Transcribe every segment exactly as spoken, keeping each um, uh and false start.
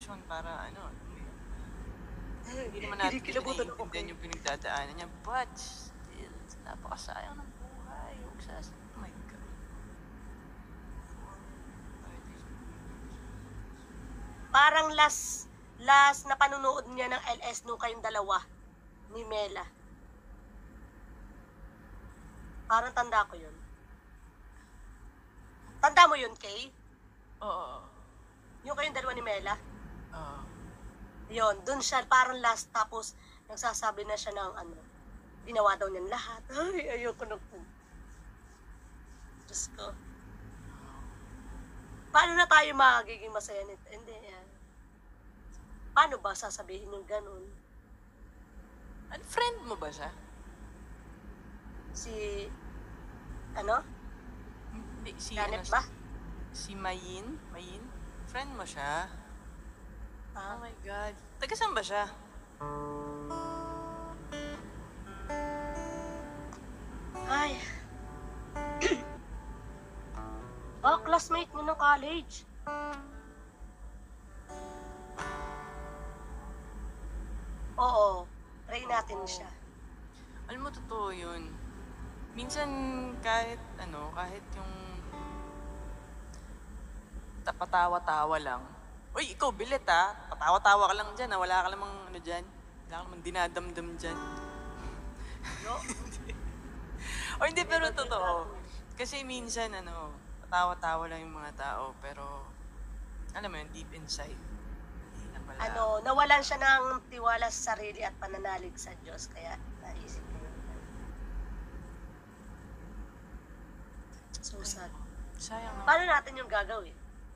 sitwasyon para ano, hindi naman natin kasi Kinikilabutan ako, naiintindihan Kay. yung pinagdadaanan niya. But still, napakasayang ng buhay. Huwag sa... Oh my God. Parang last, last na panunood niya ng L S nung kayong dalawa ni Mela. Parang tanda ko yun. Tanda mo yun, Kay? Oo. Yung kayong dalawa ni Mela? Oo. Yun, dun siya, parang last, tapos nagsasabi na siya ng ano, ginawa daw niyan lahat. Ay, ayoko na po. Diyos ko. Paano na tayo magiging masaya nito? Hindi, yan. Paano ba sasabihin yung ganun? Ano, friend mo ba siya? Si, ano? Hindi, si Janet ano, ba? Si Mayin? Mayin? Friend mo siya? Ah, Oh my God. Taga saan ba siya? ay. Oh, classmate mo ng college. Oo, try natin siya. Alam mo, totoo yun. Minsan, kahit, ano, kahit yung ta- patawa-tawa lang. Uy, ikaw, bilit ha. Patawa-tawa ka lang dyan ha. Wala ka namang, ano dyan. Wala ka namang dinadamdam dyan. No? O hindi, pero totoo. Kasi minsan, ano, patawa-tawa lang yung mga tao. Pero, alam mo yun, deep inside. Hindi na pala. Ano, nawalan siya ng tiwala sa sarili at pananalig sa Diyos. Kaya naisip ko yun. So sad. Sayang naman. Paano natin yung gagawin?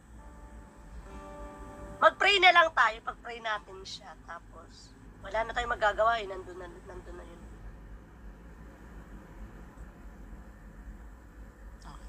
Mag-pray na lang tayo. Pag-pray natin siya. Tapos, wala na tayong magagawa eh. Nandun na, nandun na yun. Okay.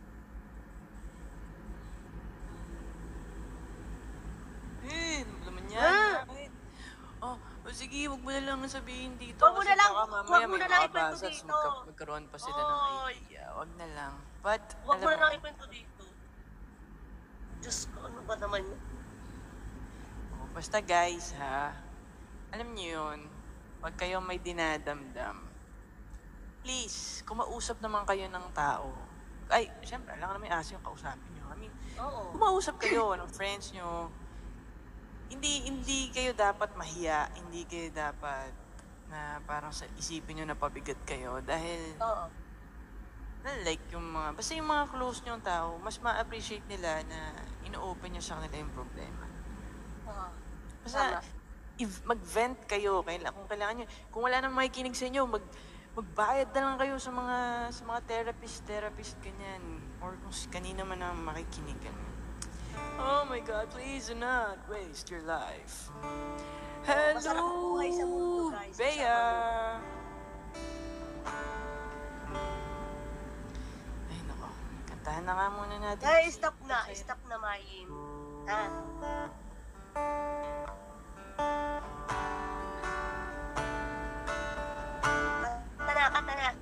Eh, ano naman yan? Ah! Bakit? Oh, oh, sige, wag mo na lang sabihin dito. Wag mo kasi na lang- baka mamaya wag mo may na lang makabasa, ikwento tas dito. magka- magkaroon pa sila ng Oy. idea. Wag na lang. But, Huwag alam mo na mo, lang ikwento dito. Diyos ko, ano ba naman yun? oh, basta guys, ha, alam niyo yun, pag kayo may dinadamdam, please, kumausap naman kayo ng tao. Ay, syempre, alam ka naman yung aso yung kausapin nyo. I mean, Oo. kumausap kayo ng friends nyo. Hindi hindi kayo dapat mahiya, hindi kayo dapat na parang sa isipin nyo na pabigat kayo dahil Oo. na like yung mga, basta yung mga close nyo tao, mas ma-appreciate nila na ino-open nyo sa kanila yung problema. Oo. Basta Tama. if mag-vent kayo, kailangan, kung kailangan nyo, kung wala nang makikinig sa inyo, mag, magbayad na lang kayo sa mga sa mga therapist, therapist, ganyan. Or kung s- kanina man ang makikinig, ganyan. Oh my God, please do not waste your life. Masarap ang buhay sa mundo, Hello, guys. Bea! Ay, nako. Kantahan na nga muna natin. Guys, stop na. Stop na, Mayin. Ha? Kanta na, kanta na.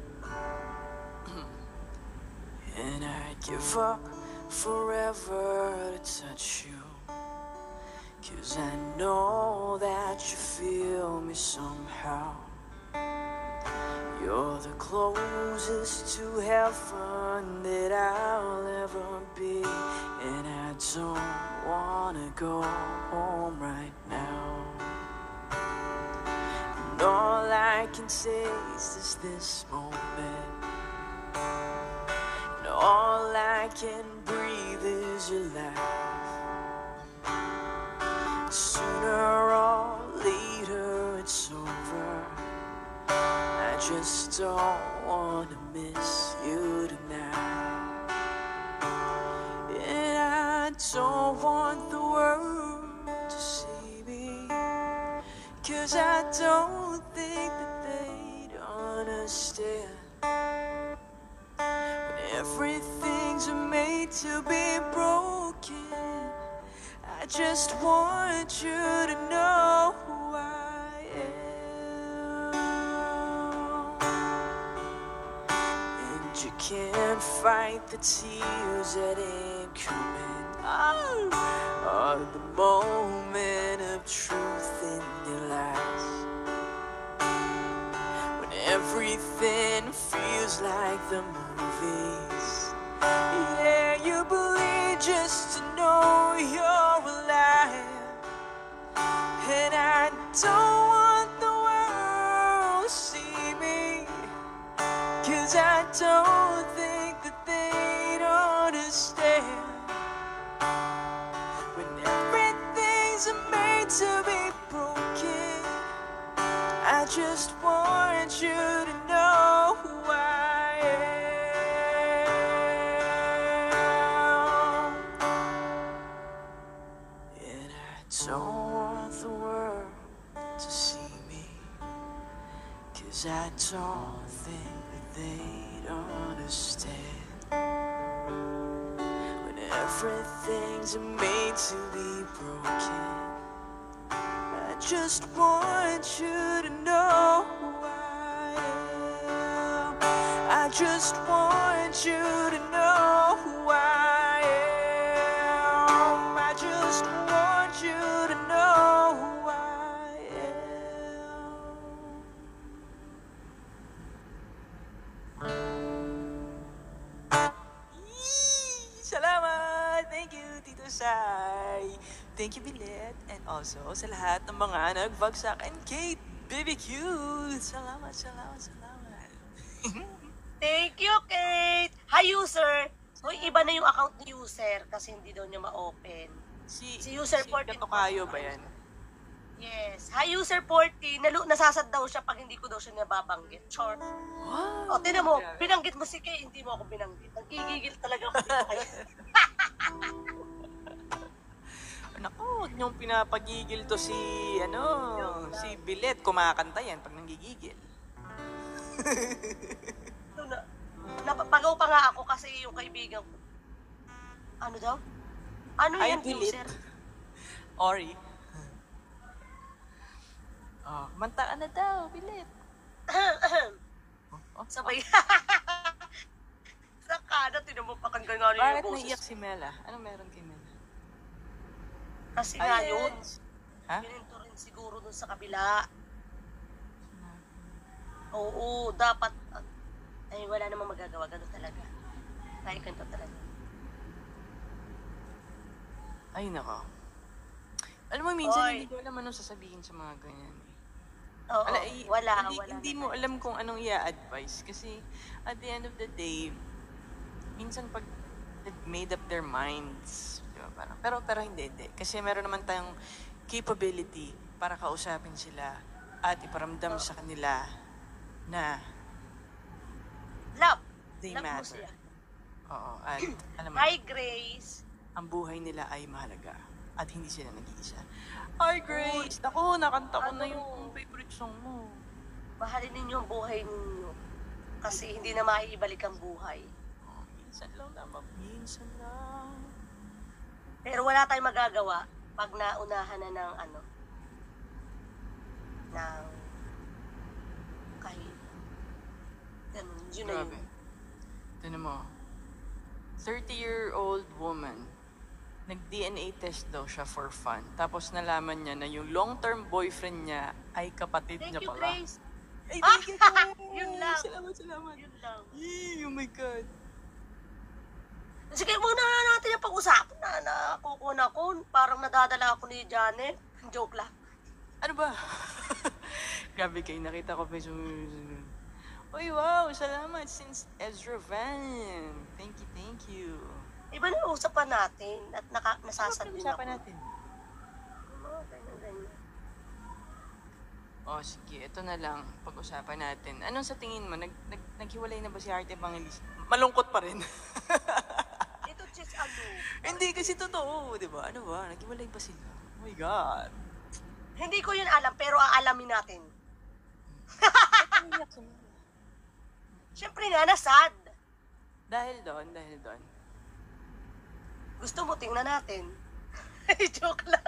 And I'd give up forever to touch you. Cause I know that you feel me somehow. You're the closest to heaven that I'll ever be. And I don't wanna go home right now. And all I can taste is this moment. And all I can breathe is your laugh. Sooner or later it's over. I just don't wanna miss you tonight. And I don't want the world to see me, cause I don't think that they'd understand. When everything's made to be broken, I just want you to know who I am. And you can't fight the tears that ain't coming. Oh, or the moment truth in your lies. When everything feels like the movies. Yeah, you believe just to know you're alive. And I don't want the world to see me, 'cause I don't think that they'd understand. When everything's made to be broken, I just want you to know who I am. And I don't want the world to see me, 'cause I don't think that they'd understand. When everything's made to be broken, I just want you to know who I am. I just want you to know who I am. I just want you to know who I am. Yee! Salamat! Thank you, Tito Sai. Thank you, Bilet. And also sa lahat ng mga nagbagsak. And Kate, B B Q. Salamat, salamat, salamat. Thank you, Kate! Hi, user! So, iba na yung account ni user kasi hindi daw niya ma-open. Si, Si user si fourteen. Katokayo ba yan? Yes. Hi, user fourteen. Nalu nasasad daw siya pag hindi ko daw siya nababanggit. Char. Wow! O, tinan mo, Grabe. binanggit mo si Kay, hindi mo ako binanggit. Nagigigil talaga ako dito kaya. Naku, huwag niyong pinapagigil to si, ano, si Bilet. Kumakanta yan pag nanggigigil. Ito na. Napapagaw pa nga ako kasi yung kaibigan ko. Ano daw? Ano Ay, yan, Bilet. user? Ori. Oh, kumanta ka na daw, Bilet. Oh, Sabay. Sa kada, tinan mo pa kang ganyan bakit yung naiyak boses. si Mela? Anong meron kay Mela? Kasi nga Ay, yun. Ha? Pininto rin siguro dun sa kabila. Oo, dapat. Ay, wala namang magagawa. Ganun talaga. Kaya ganito talaga. Ay, nako. Alam mo, minsan Oy. hindi ko alam anong sasabihin sa mga ganyan. eh. Oo, Ala, eh, wala, hindi, wala. hindi na mo talaga. alam kung anong i-advise. Kasi, at the end of the day, minsan pag they've made up their minds, di ba, parang, pero, pero hindi, hindi. Kasi meron naman tayong capability para kausapin sila at iparamdam sa kanila na Love. they Love mo matter. siya. Oo, at alam mo, Hi, Grace. ang buhay nila ay mahalaga at hindi sila nag-iisa. Hi, Grace! Ako, nakanta ko na Ano? yung favorite song mo. Mahalin ninyo ang buhay ninyo. Kasi hindi na maiibalik ang buhay. Oh, minsan lang naman, minsan lang. Pero wala tayong magagawa pag naunahan na ng ano, ng kahit ganun, yun na Grabe. yun. Tignan mo, thirty-year-old woman, nag-D N A test daw siya for fun. Tapos nalaman niya na yung long-term boyfriend niya ay kapatid Thank niya you, pala. Grace. Ay, Ah! thank you, Grace! Yun lang. Salamat, salamat. Yun lang. Yee, oh my God. Sige, muna natin yung pag-usapan na nakukuna ko. Parang nadadala ako ni Janet. Joke lang. Ano ba? Grabe kayo, nakita ko pa yung... Uy, wow, salamat since Ezra Van. Thank you, thank you. Iba na yung usapan natin at naka, nasasad Ano din ako. usapan natin? Mga ganyan-ganyan. Oh, sige, ito na lang, pag-usapan natin. Anong sa tingin mo, nag, nag, naghiwalay na ba si Arte Evangelista? Malungkot pa rin. Ito just ano. Hindi, kasi totoo, di ba? Ano ba, naghiwalay pa sila? Oh my God. Hindi ko yun alam, pero aalamin natin. Siyempre nga, nasad. Dahil doon, dahil doon. Gusto mo, tingnan natin. Joke lang.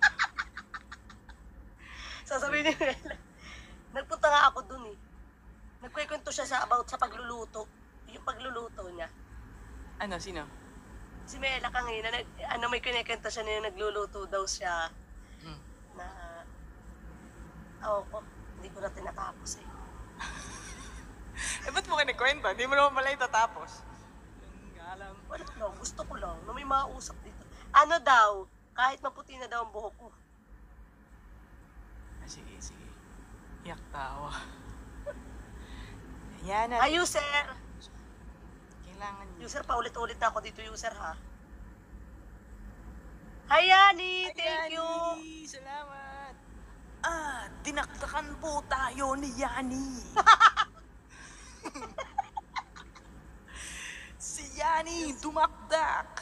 Sasabihin niya, nagpunta nga ako dun eh. Nagkwekwento siya sa about sa pagluluto. Yung pagluluto niya. Ano, sino? Si Mela kanina, nag, ano may kinikenta siya na yung nagluluto daw siya Hmm. na, ako ko, hindi ko na tinatapos eh. Eh, ba't mo kinikwento? Hindi mo naman pala itatapos. Yung alam. Wala lang, gusto ko lang na may mausap dito. Ano daw, kahit maputi na daw ang buhok ko. Ah, sige, sige. Iyak tawa. Yan na. Ay, user! Kailangan niyo. User, paulit-ulit na ako dito, user ha. Hi, Yani! Thank you! Yani, salamat. Ah, dinakdakan po tayo ni Yani. Si Yani dumakdak.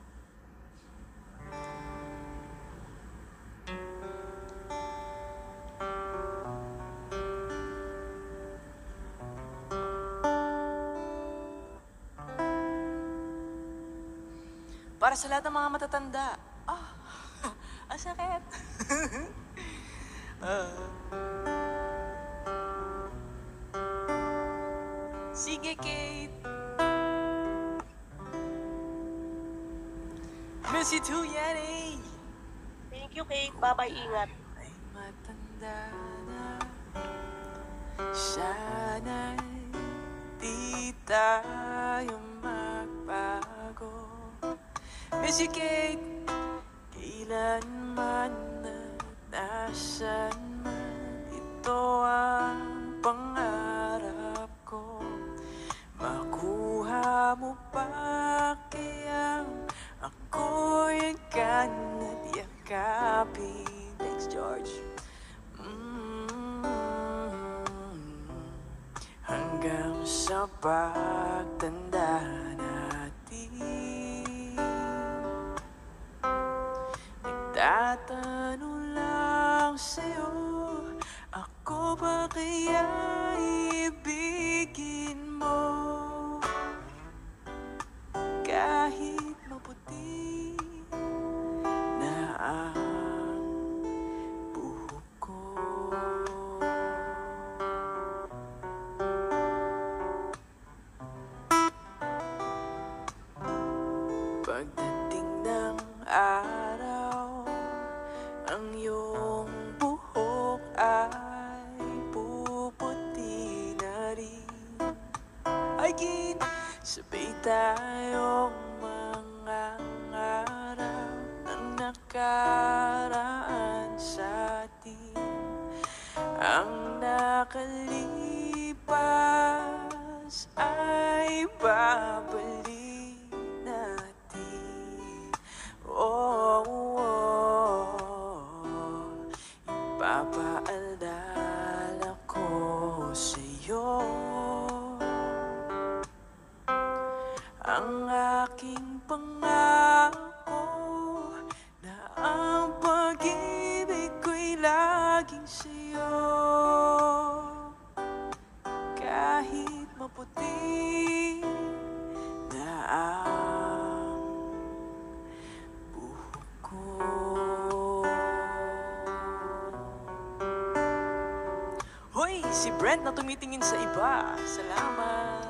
Para sa lahat ng mga matatanda. Ah, ang sakit. Ah. Sige, Kate. Miss you too, Yani. Thank you, Kate. Bye-bye, ingat. Ay matanda na. Sana'y di tayo magbago. Miss you, Kate. Kailanman at nasan man, ito ang pangarap ko. Makuha mo pa kayang ako'y agad yakapin. Thanks, George. Mm, hanggang sa pagtanda natin, nagtatanong lang sa'yo, ako ba kaya ibigin mo? Kahit maputi na ang buhok ko. Pagdating ng araw, ang iyong buhok ay puputi na rin. Ay gin, sabay tayong mga araw ng nakaraan sa atin. Ang nakalipas ay babalik natin. Oh, oh, oh. Ipapaalala ko sa'yo ang aking pangako na ang pag-ibig ko'y laging sa'yo. Kahit maputi na ang buhok ko. Hoy, si Brent na tumitingin sa iba. Salamat.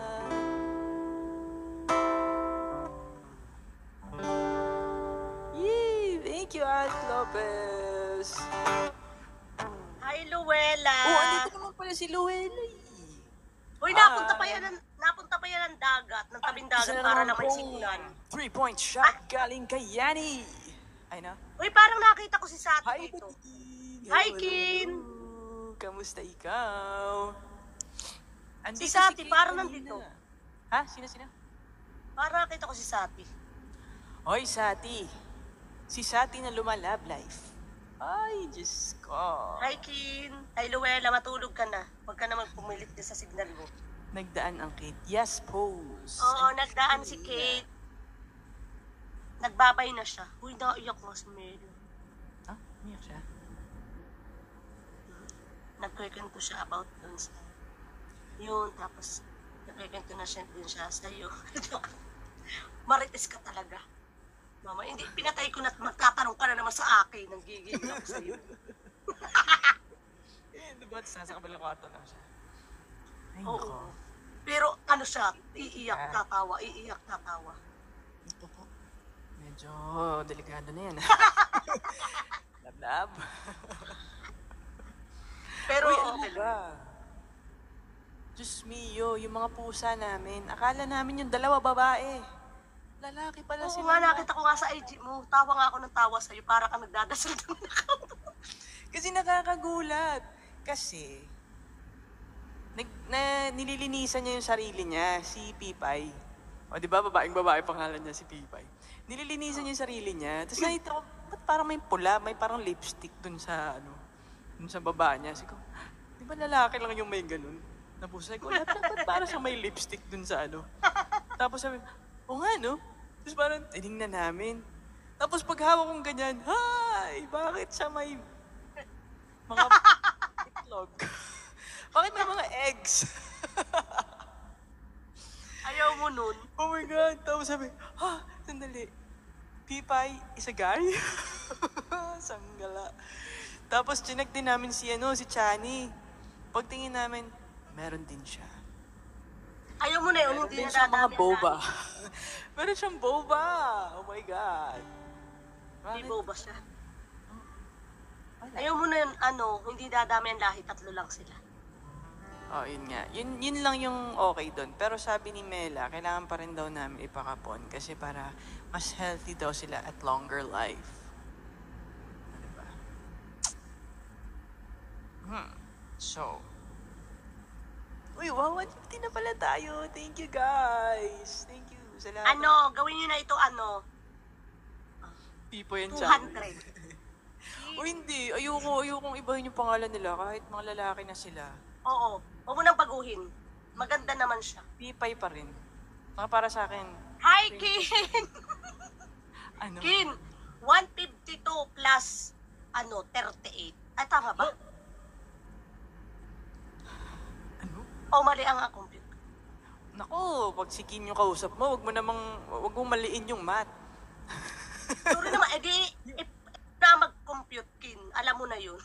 Yee! Thank you, Art Lopez. Hi, Luella! Oh, andito naman pala si Luella. Uy, napunta pa yan, ng- napunta pa yan ng dagat, ng tabing dagat para lang may sigunan. Three-point shot galing kay Yani. Ay na. Uy, parang nakita ko si Sati Hi, dito. King. Hi, Hello, Kin. hello. Kamusta ikaw? Andito Si Sati, Kate parang kanina. nandito. Ha? Sino, sino? Parang nakita ko si Sati. Hoy, Sati. Si Sati na lumalab life. Ay, Diyos ko. Hi, Kin. Hi, Luella. Matulog ka na. Huwag ka naman pumilit din sa signal mo. Nagdaan ang Kate. Yes, pose. Oo, nagdaan si Kate. Nagbabay na siya. Uy, naiyak nga si Melo. Ah, umiyak siya. Nagkwekento siya about dun sa... Yun, tapos nagkwekento na siya din siya sa'yo. Marites ka talaga. Mama, hindi, pinatay ko na magtatanong ka na naman sa akin. Nanggigil ako sa'yo. Eh, diba? Nasa kabilang kwarto lang siya. Ay, Oo. nako. Pero ano siya, iiyak, tatawa, iiyak, tatawa. Ito po. Medyo delikado na yan. Love Lab. Pero Uy, ano okay lang. ba? Diyos mio, yung mga pusa namin, akala namin yung dalawa babae. Lalaki pala Oo sila. nga, nakita ko nga sa I G mo. Tawa nga ako ng tawa sa'yo. Para ka nagdadasal ng Kasi nakakagulat. Kasi, nag, na, nililinisan niya yung sarili niya, si Pipay. O, di ba, babaeng babae pangalan niya si Pipay. Nililinisan niya yung sarili niya. Tapos nakita ko, ba't parang may pula, may parang lipstick dun sa, ano, dun sa baba niya. Sabi ko, di ba lalaki lang yung may ganun? Napusa ko, lahat ba't parang siya may lipstick dun sa, ano. Tapos sabi, o nga, no? Tapos parang, tinignan namin. Tapos paghawak kong ganyan, hi, bakit siya may mga itlog? Bakit may mga eggs? Ayaw mo nun. Oh my God! Tapos sabi, ha, sandali. Pipay is a guy? Sanggala. Tapos chinek din namin si, ano, si Chani. Pagtingin namin, meron din siya. Ayaw mo na yun. Meron Hindi din na siyang mga dadami ang boba. lahi. Meron siyang boba! Oh my God! Hindi Bakit? boba siya. Wala. Ayaw mo na yun, ano, hindi dadami ang lahi. Tatlo lang sila. Oh, yun nga. Yun, yun lang yung okay doon. Pero sabi ni Mela, kailangan pa rin daw namin ipakapon kasi para mas healthy daw sila at longer life. Diba? Hmm. So. Uy, wow, one fifty na pala tayo. Thank you, guys. Thank you. Salamat. Ano, gawin nyo na ito, ano, Pipo yan two siya. hundred. O hindi. Ayoko, ayokong ibahin yung pangalan nila kahit mga lalaki na sila. Oo. Huwag mo nang baguhin. Maganda naman siya. Pipay pa rin. Saka para sa akin, Hi, Kin! ano? Kin, one fifty-two plus, ano, thirty-eight. Ay, tama ba? Ano? O, mali ang compute. Naku, pag si Kim yung kausap mo, wag mo namang, wag mong maliin yung math. Sorry naman, edi, if, na mag-compute, Kin. Alam mo na yun.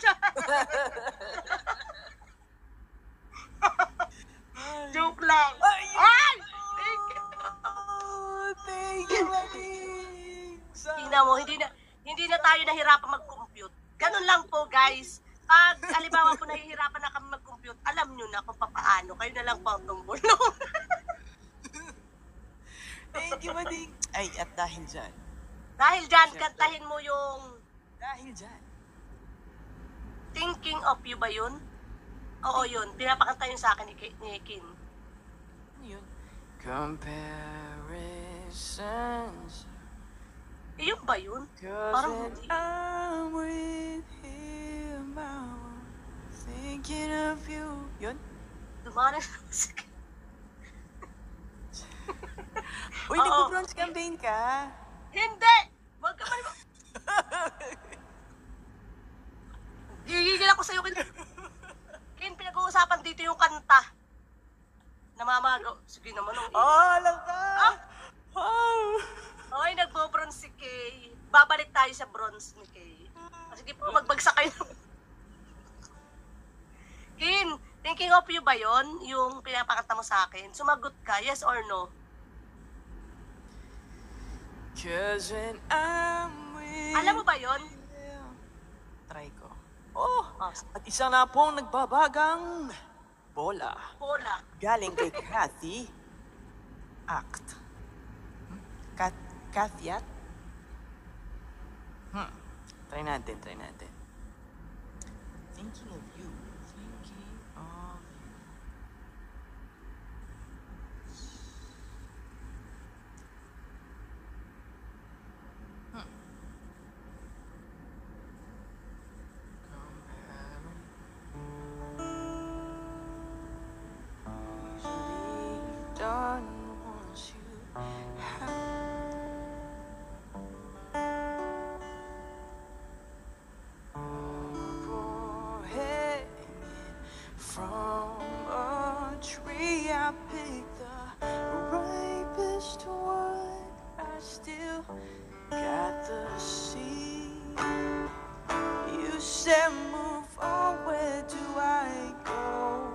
Joke lang. Ay! Ay! Thank you. Oh, thank you, Maling! Sa- Tingnan mo, hindi na, hindi na tayo nahirapan mag-compute. Ganun lang po, guys. Pag, halimbawa po nahihirapan na kami mag-compute, alam nyo na kung paano. Kayo na lang po ang tumulong. Thank you, Maling! Ay, at dahil dyan, Dahil dyan, kantahin mo yung dahil dyan, Thinking of You ba yun? Oo, yun. Pinapakanta yun sa akin ni, Ki- ni Kin. ano yun? Comparisons, Eh, yun ba yun? cause Parang when hindi. I'm with him, I'm thinking of you. Yun? Dumanan sa musika. Uy, Oo. nag-bronze campaign ka? Hindi! Wag ka man. Gigigil ako sa'yo, Kin. Kin, pinag-uusapan dito yung kanta. Namamago. Sige naman, ang Oh, alam ka! Ah! Oh! Hoy, nagbo-bronze si Kay. Babalik tayo sa bronze ni Kay. Ah, sige po, magbagsak kayo. Kin, thinking of you ba yon? Yung pinapakanta mo sa akin? Sumagot ka, yes or no? Cause when I'm with Alam mo ba yon? you. Try ko. Oh! Oh, At isa na pong nagbabagang bola. bola. Galing kay Kathy Act. Hmm? Kat Kathy Act? Hmm. Try natin, try natin. Thinking of you. Thinking of you. Hmm. Usually done once you have hanging from a tree. I picked the ripest one. I still got the seed. You said move on, where do I go?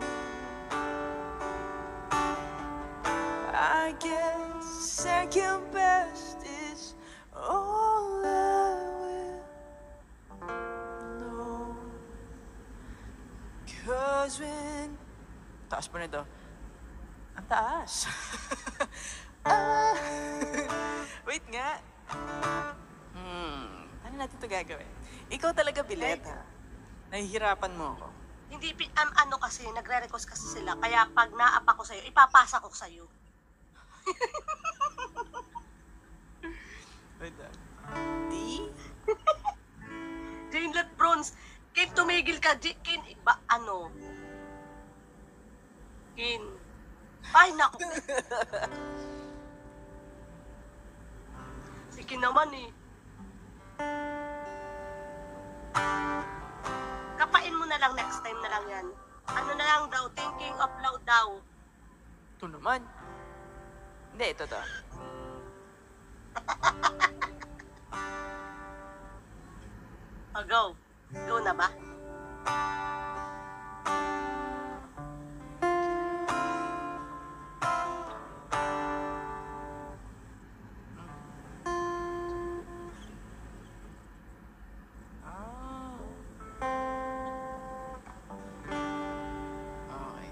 I guess second best is all I will Cause when... Taas pa nito. Ang taas. Ah. Wait nga. Hmm. Ano natin ito gagawin? Ikaw talaga, Bilet, ha? Nahihirapan mo ako. Hindi, pi- um, ano kasi, nagre-request kasi sila. Kaya pag naapa ko sa'yo, ipapasa ko sa'yo. Wait lang. D? Janelet Bronze, Kin, tumigil ka. J- Kin, iba, ano? Kin. Ay, naku. Si Kin naman eh. Kapain mo na lang next time na lang yan. Ano na lang daw, thinking of loud daw. Ito naman. Hindi, ito to. Oh, go. Go na ba? Ah. Okay.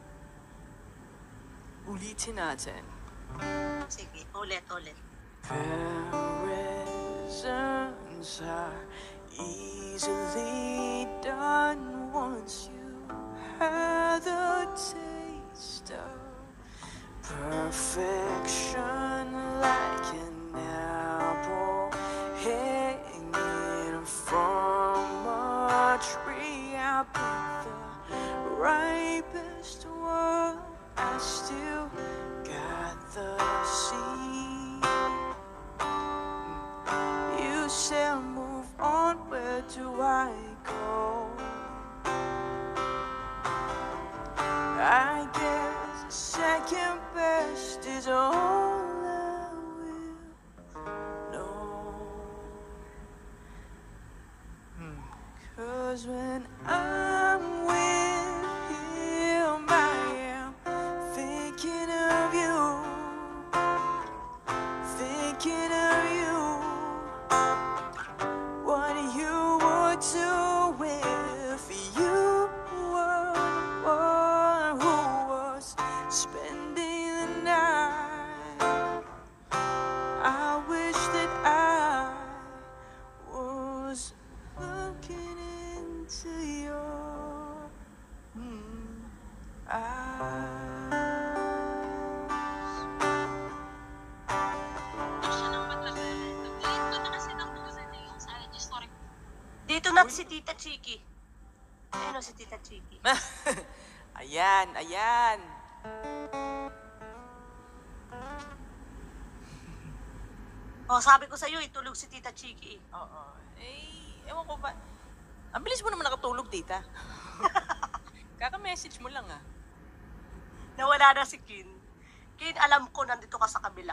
Ulitin natin. Sige, ulit, ulit. Comparisons are easily done once you have the taste of perfection, like an apple hanging from a tree. I picked the ripest one. I still got the seed. You said move on, where do I go? I guess second best is all I will know. Hmm. Cause when I'm with him, I am thinking of you, thinking of you. What you would do if you were the one who was spending the night. I wish that I was looking into your mm, eyes. Dito na si Tita Chiki. Ayun o si Tita Chiki. Ayan, ayan. O, sabi ko sa'yo, itulog si Tita Chiki. Oo. Eh, ewan ko ba. Ang bilis mo naman nakatulog, tita. Kaka-message mo lang, ah. Nawala na si Kin. Kin, alam ko nandito ka sa kabila.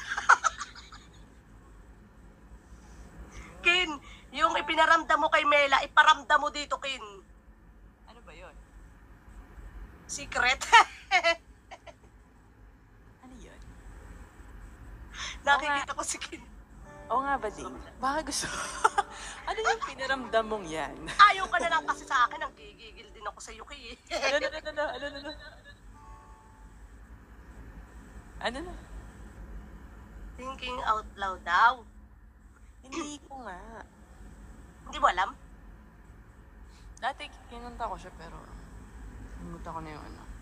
Kin, yung ipinaramdam mo kay Mela, iparamdam mo dito, Kin. Ano ba yun? Secret. Ano yun? Nakikita ko si Kin. Oo nga ba, Ding? Baka gusto Ano yung pinaramdam mong yan? Ayaw ka na lang kasi sa akin, ang gigigil din ako sa iyo, Ki. Ano na, ano na, ano na, ano na? Ano na? Thinking out loud daw. Hindi ko nga. Hindi mo alam? Dati kinanta ko siya pero limutan ko na yung ano.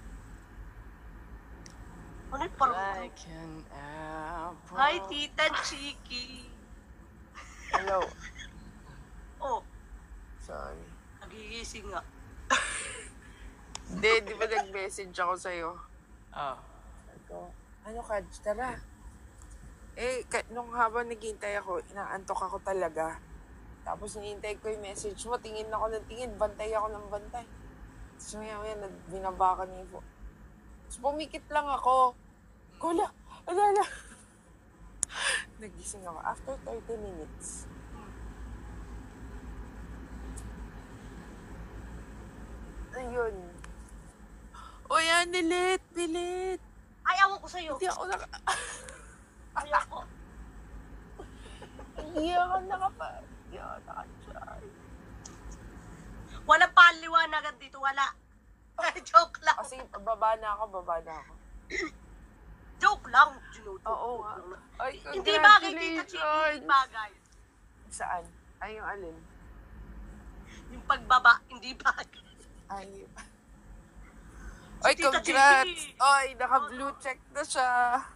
Ano yung parang... Like an apple. Hi, Tita Chiki. Hello. Oh, Sorry. nagigising nga. Hindi, di ba nag-message ako sa'yo? Oh. Sabi ko, ano ka, tara. Eh, ka- nung habang naghihintay ako, inaantok ako talaga. Tapos hinihintay ko yung message mo, tingin ako ng tingin, bantay ako ng bantay. Tapos maya maya, binaba ka ni Ivo. Tapos pumikit lang ako. Kula, ala, ala. Nagising ako after thirty minutes. Ayun. O yan, nilit, nilit. Ay, awan ko sa'yo. Hindi ako naka... Ay, ako. Hindi ako nakapa... Hindi ako naka-charge. Walang paliwanagan dito, wala. Joke lang. Kasi baba na ako, baba na ako. Joke lang. Joke Oo nga. lang. Ay, Hindi bagay, Tita Chi. Hindi congratulations! bagay. Saan? Ay, yung alin? Yung pagbaba, hindi bagay. Ay, Si Ay, Tita congrats! Chichi. Ay, naka-blue check na siya.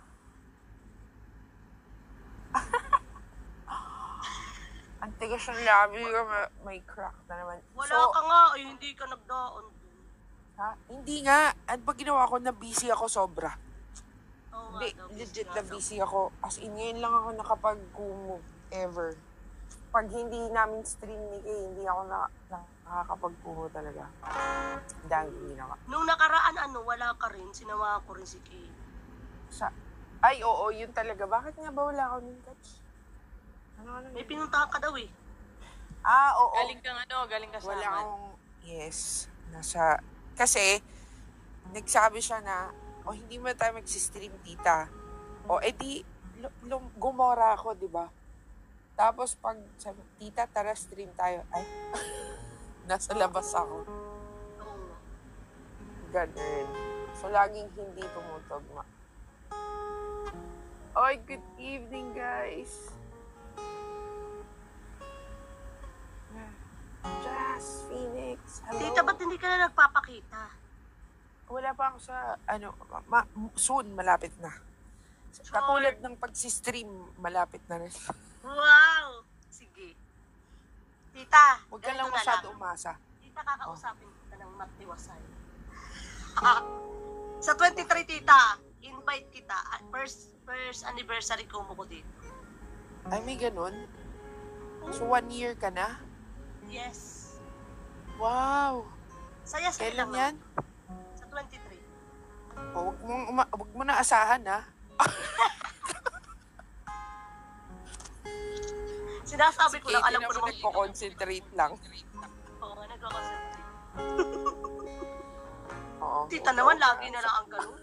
Ang tigas ng labi ko, may, may crack na naman. Wala So, ka nga. Ay, hindi ka nagdaon. ha? Hindi nga. Ano ba ginawa ko? Na busy ako sobra. Oo nga Hindi, daw, legit nga na daw. busy ako. As in, ngayon lang ako nakapag-move ever. Pag hindi namin stream ni Kay, hindi ako na, nakakapag-kumo talaga. Ang daming ginawa. Nung nakaraan, ano, wala ka rin. Sinama ko rin si Kay. Sa, ay, oo, yun talaga. Bakit nga ba wala ako nun, Coach? Ano, ano? May pinuntahan ka daw eh. Ah, oo. Galing kang ano, galing ka sa Wala aman. akong, yes, nasa, kasi, nagsabi siya na, o oh, hindi mo tayo magsistream, tita. O, edi, lu- lum- gumora ako, di ba? Tapos, pag sabi, tita, tara, stream tayo. Ay, nasa labas ako. Oo. Ganun. So, laging hindi tumutugma. Oy, good evening, guys. Jazz, Phoenix, hello. Tita, ba't hindi ka na nagpapakita? Wala pa ako sa, ano, ma- soon, malapit na. Katulad ng pagsistream, malapit na rin. Wow! Sige. Tita, Huwag ka ganito lang na masyado umasa. Tita, kakausapin kita ng matiwasay. Ah, sa twenty-three, tita, invite kita. Ah, First first anniversary ko mo ko dito. Ay, may ganun? So, one year ka na? Yes. Wow! Saya-saya Kailan lang yan? naman. Sa twenty-three. O, huwag mo, uma- huwag mo na asahan, ha? Sinasabi ko lang, Katie alam ko naman naman. nagko-concentrate lang. Oo, nagkakasabi. Oo. Tita naman, lagi na lang ang ganun.